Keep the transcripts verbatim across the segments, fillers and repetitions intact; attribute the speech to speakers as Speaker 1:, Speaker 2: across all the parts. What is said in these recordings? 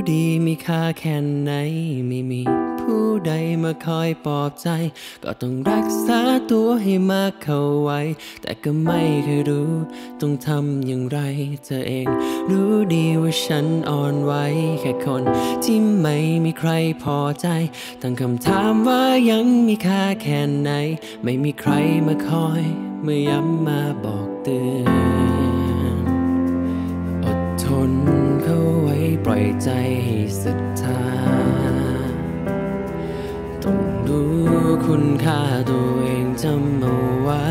Speaker 1: ดีมีค่าแค่ไหนไม่มีผู้ใดมาคอยปลอบใจก็ต้องรักษาตัวให้มากเข้าไว้แต่ก็ไม่เคยรู้ต้องทำอย่างไรเธอเองรู้ดีว่าฉันอ่อนไหวแค่คนที่ไม่มีใครพอใจตั้งคำถามว่ายังมีค่าแค่ไหนไม่มีใครมาคอยเมื่อย้ำมาบอกเตือนอดทนเข้าไว้ปล่อยใจให้ศรัทธาต้องรู้คุณค่าตัวเองจำเอาไว้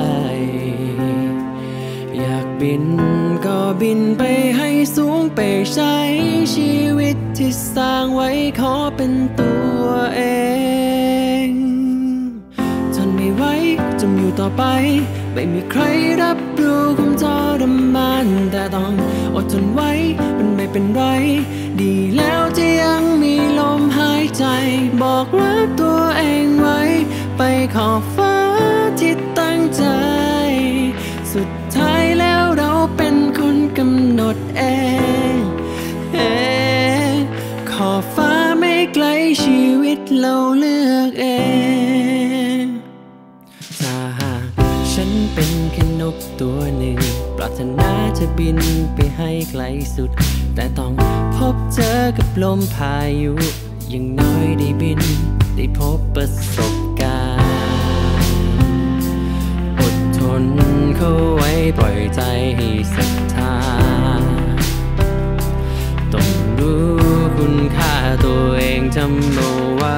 Speaker 1: อยากบินก็บินไปให้สูงไปใช้ชีวิตที่สร้างไว้ขอเป็นตัวเองทนไม่ไหวจมอยู่ต่อไปไม่มีใครรับรู้ความทรมานแต่ต้องอดทนไว้มันไม่เป็นไรดีแล้วที่ยังมีลมหายใจบอกรักตัวเองไว้ไปขอบฟ้าที่ตั้งใจสุดท้ายแล้วเราเป็นคนกำหนดเองเองขอบฟ้าไม่ไกลชีวิตเราเลือกเองถ้าหากฉันเป็นแค่นกตัวหนึ่งปรารถนาจะบินไปให้ไกลสุดแต่ต้องพบเจอกับลมพายุอย่างน้อยได้บินได้พบประสบการณ์อดทนเข้าไว้ปล่อยใจให้ศรัทธาต้องรู้คุณค่าตัวเองจำเอาไว้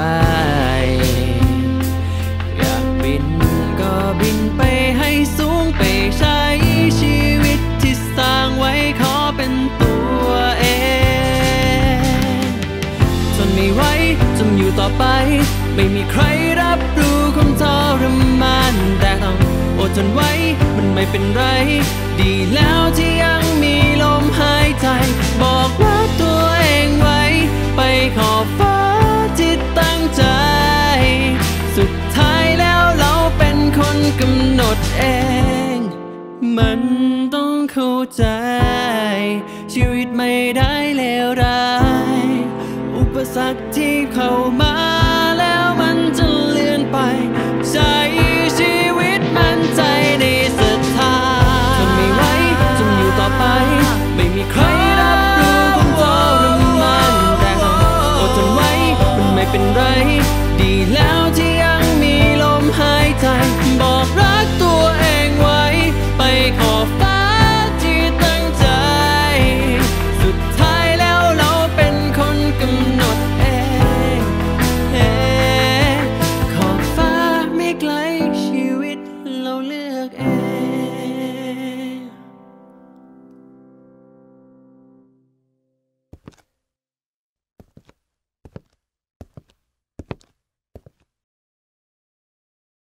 Speaker 1: อยากบินก็บินไปให้สูงไปใช้ชีวิตที่สร้างไว้ขอเป็นตัวเองทนไม่ไหวจมอยู่ต่อไปไม่มีใครรับรู้ความทรมานแต่ต้องอดทนไว้มันไม่เป็นไรดีแล้วที่ยังมีลมหายใจบอกรักตัวเองไว้ไปขอบฟ้าที่ตั้งใจสุดท้ายแล้วเราเป็นคนกำหนดเองมันต้องเข้าใจชีวิตไม่ได้เลวร้ายอุปสรรคที่เข้ามาแล้วมันจะเลือนไปใจ